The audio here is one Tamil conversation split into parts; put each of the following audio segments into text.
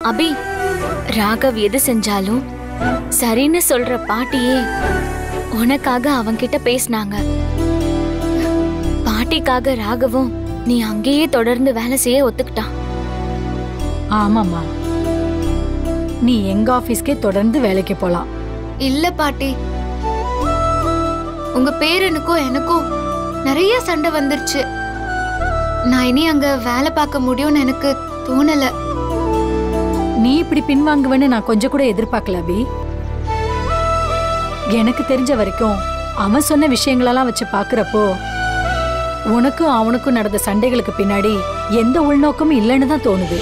அபி, ராகவ் எது செஞ்சாலும் சரின்னு சொல்ற பாட்டியே உனக்காக அவன்கிட்ட பேசினாங்க. பாட்டிக்காக ராகவும் நீ அங்கேயே தொடர்ந்து வேலை செய்ய ஒத்துக்கிட்டான். ஆமாம்மா, நீ எங்க ஆபீஸ்க்கே தொடர்ந்து வேலைக்கு போலாம். இல்ல பாட்டி, உங்க பேரனுக்கும் எனக்கும் நிறைய சண்டை வந்துருச்சு. நான் இனி அங்க வேலை பார்க்க முடியும்னு எனக்கு தோணல. நீ இப்படி பின்வாங்குவேன்னு நான் கொஞ்சம் கூட எதிர்பார்க்கல அபி. எனக்கு தெரிஞ்ச வரைக்கும் அவன் சொன்ன விஷயங்களெல்லாம் வச்சு பாக்குறப்போ உனக்கும் அவனுக்கும் நடந்த சண்டைகளுக்கு பின்னாடி எந்த உள்நோக்கமும் இல்லைன்னு தான் தோணுது.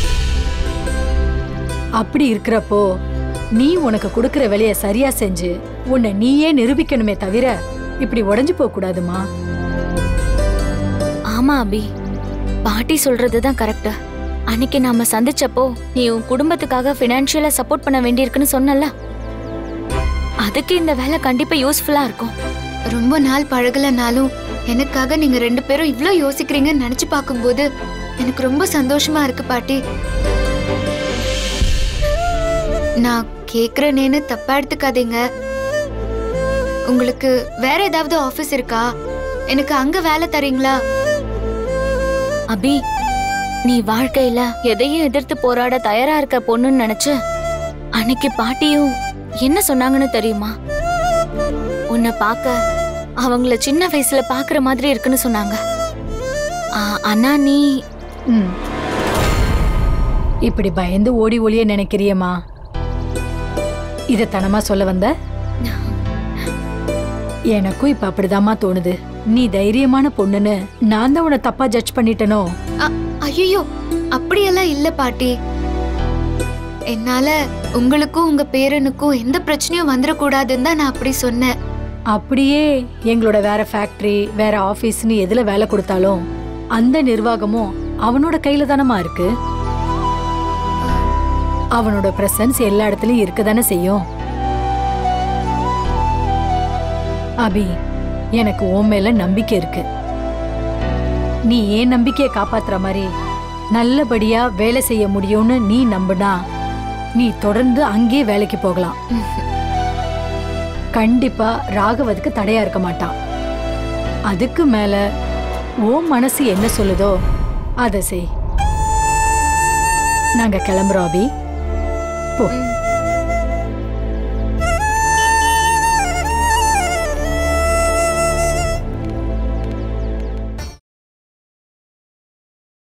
அப்படி இருக்கிறப்போ நீ உனக்கு கொடுக்கிற வேலையை சரியா செஞ்சு உன்னை நீயே நிரூபிக்கணுமே தவிர இப்படி உடைஞ்சு போக கூடாதுமா. ஆமா அபி, பாட்டி சொல்றதுதான் கரெக்ட். அன்னைக்கு நாம சந்திச்சப்போ நீ உன் குடும்பத்துக்காக பினான்சியலா சப்போர்ட் பண்ண வேண்டியிருக்குன்னு சொன்னல, அதுக்கு இந்த வேலை கண்டிப்பா யூஸ்ஃபுல்லா இருக்கும். ரொம்ப நாள் பழகலனாலும் எனக்காக நீங்க 2 பேரும் இவ்ளோ யோசிக்கிறீங்கன்னு நினைச்சு பார்க்கும்போது எனக்கு ரொம்ப சந்தோஷமா இருக்கு பாட்டி. நான் கேக்குறேன்னு தப்பா எடுத்துக்காதீங்க. உங்களுக்கு வேற ஏதாவது ஆபீஸ் இருக்கா? எனக்கு அங்க வேலை தரீங்களா? அபி, நீ வாழ்க்கையில எதையும் எதிர்த்து போராட தயாரா இருக்க பொண்ணுன்னு நினைச்சு அன்னைக்கு பாட்டியும் என்ன சொன்னாங்கன்னு தெரியுமா? உன்னை பார்க்க அவங்கள சின்ன வயசுல பாக்குற மாதிரி இருக்குன்னு சொன்னாங்க. ஆனா நீ இப்படி பயந்து ஓடி ஒளிய நினைக்கிறியம்மா? இத தனமா சொல்ல வந்த? எனக்கும் இப்ப அப்படிதாம்மா தோணுது. நீ தைரியமான பொண்ணுன்னு நான் தான் உன்னை தப்பா ஜட்ஜ் பண்ணிட்டனோ? ஐயோ, அப்படியெல்லாம் இல்ல பாட்டி. என்னால உங்களுக்கும் உங்க பேரனுக்கும் எந்த பிரச்சனையும் வந்துடக்கூடாதுன்னு தான் நான் அப்படி சொன்னேன். அப்படியே எங்களோட வேற ஃபேக்டரி வேற ஆபீஸ்னு எதுல வேலை கொடுத்தாலும் அந்த நிர்வாகமும் அவனோட கையில தானமா இருக்கு. அவனோட பிரசன்ஸ் எல்லா இடத்துலயும் இருக்கதானே செய்யும். அபி, எனக்கு உன் மேல நம்பிக்கை இருக்கு. நீ ஏன் நம்பிக்கையை காப்பாத்துற மாதிரி நல்லபடியா வேலை செய்ய முடியும்னு நீ நம்புனா நீ தொடர்ந்து அங்கே வேலைக்கு போகலாம். கண்டிப்பா ராகவதுக்கு தடையா இருக்க மாட்டான். அதுக்கு மேல உன் மனசு என்ன சொல்லுதோ அதை செய். நாங்க கிளம்புறோம் அபி. போ.